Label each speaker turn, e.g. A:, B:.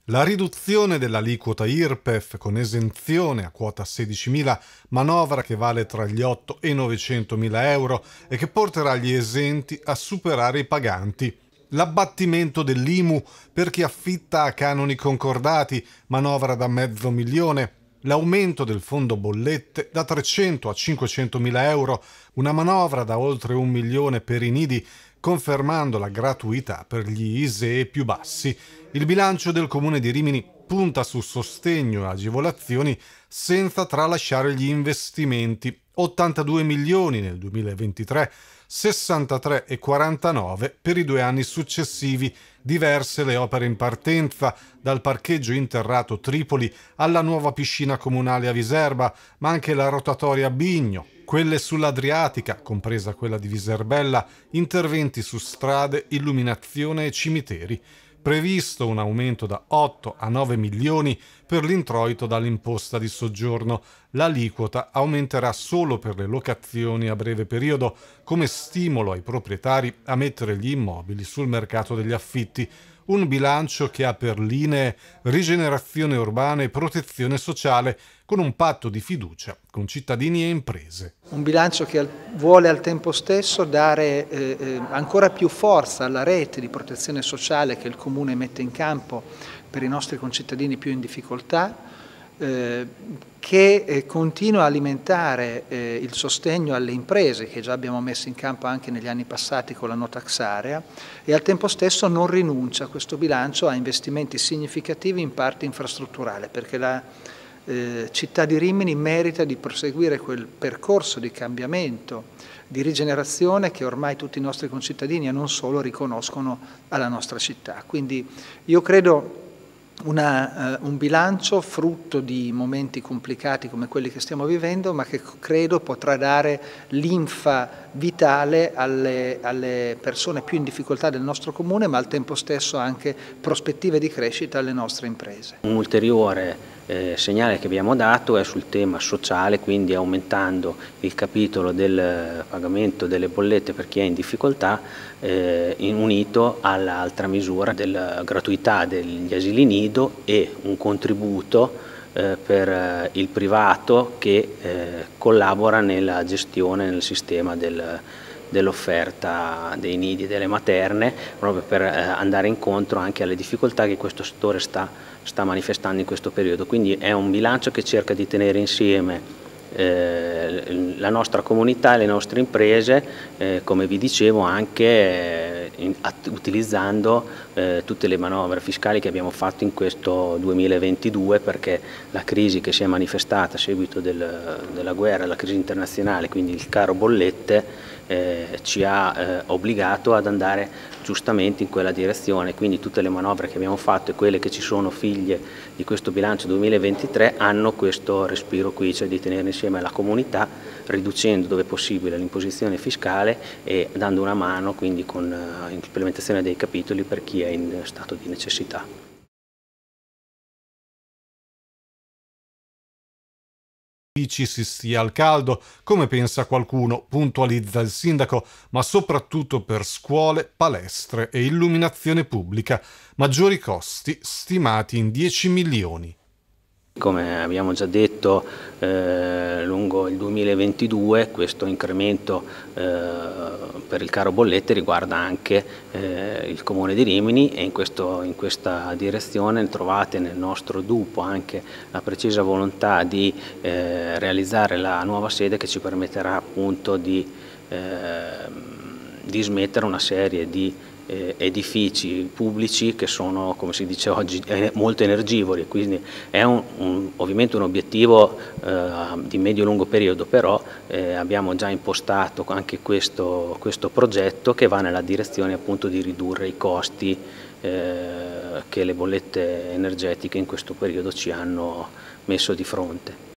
A: La riduzione dell'aliquota IRPEF con esenzione a quota 16.000, manovra che vale tra gli 8 e i 900.000 euro e che porterà gli esenti a superare i paganti. L'abbattimento dell'IMU per chi affitta a canoni concordati, manovra da $500.000. L'aumento del fondo bollette da 300 a 500.000 euro, una manovra da oltre 1 milione per i nidi, confermando la gratuità per gli ISEE più bassi. Il bilancio del Comune di Rimini punta su sostegno e agevolazioni senza tralasciare gli investimenti. 82 milioni nel 2023, 63 e 49 per i 2 anni successivi. Diverse le opere in partenza, dal parcheggio interrato Tripoli alla nuova piscina comunale a Viserba, ma anche la rotatoria a Bigno, quelle sull'Adriatica, compresa quella di Viserbella, interventi su strade, illuminazione e cimiteri. Previsto un aumento da 8 a 9 milioni per l'introito dall'imposta di soggiorno. L'aliquota aumenterà solo per le locazioni a breve periodo, come stimolo ai proprietari a mettere gli immobili sul mercato degli affitti. Un bilancio che ha per linee rigenerazione urbana e protezione sociale, con un patto di fiducia con cittadini e imprese.
B: Un bilancio che vuole al tempo stesso dare ancora più forza alla rete di protezione sociale che il Comune mette in campo per i nostri concittadini più in difficoltà, che continua a alimentare il sostegno alle imprese che già abbiamo messo in campo anche negli anni passati con la no tax area, e al tempo stesso non rinuncia questo bilancio a investimenti significativi in parte infrastrutturale, perché la città di Rimini merita di proseguire quel percorso di cambiamento, di rigenerazione che ormai tutti i nostri concittadini e non solo riconoscono alla nostra città. Quindi io credo un bilancio frutto di momenti complicati come quelli che stiamo vivendo, ma che credo potrà dare linfa vitale alle persone più in difficoltà del nostro comune, ma al tempo stesso anche prospettive di crescita alle nostre imprese.
C: Un ulteriore segnale che abbiamo dato è sul tema sociale, quindi aumentando il capitolo del pagamento delle bollette per chi è in difficoltà, unito all'altra misura della gratuità degli asili nido e un contributo per il privato che collabora nella gestione, nel sistema dell'offerta dei nidi e delle materne, proprio per andare incontro anche alle difficoltà che questo settore sta manifestando in questo periodo. Quindi è un bilancio che cerca di tenere insieme la nostra comunità e le nostre imprese, come vi dicevo, anche utilizzando tutte le manovre fiscali che abbiamo fatto in questo 2022, perché la crisi che si è manifestata a seguito della guerra, la crisi internazionale, quindi il caro bollette, ci ha obbligato ad andare giustamente in quella direzione. Quindi tutte le manovre che abbiamo fatto e quelle che ci sono figlie di questo bilancio 2023 hanno questo respiro qui, cioè di tenere insieme la comunità, riducendo dove possibile l'imposizione fiscale e dando una mano quindi con l'implementazione dei capitoli per chi è in stato di necessità.
A: Si stia al caldo, come pensa qualcuno, puntualizza il sindaco, ma soprattutto per scuole, palestre e illuminazione pubblica. Maggiori costi stimati in 10 milioni.
C: Come abbiamo già detto lungo il 2022, questo incremento per il caro bollette riguarda anche il Comune di Rimini, e in questa direzione trovate nel nostro DUPO anche la precisa volontà di realizzare la nuova sede che ci permetterà appunto di dismettere una serie di edifici pubblici che sono, come si dice oggi, molto energivori, quindi è ovviamente un obiettivo di medio-lungo periodo, però abbiamo già impostato anche questo progetto che va nella direzione appunto di ridurre i costi che le bollette energetiche in questo periodo ci hanno messo di fronte.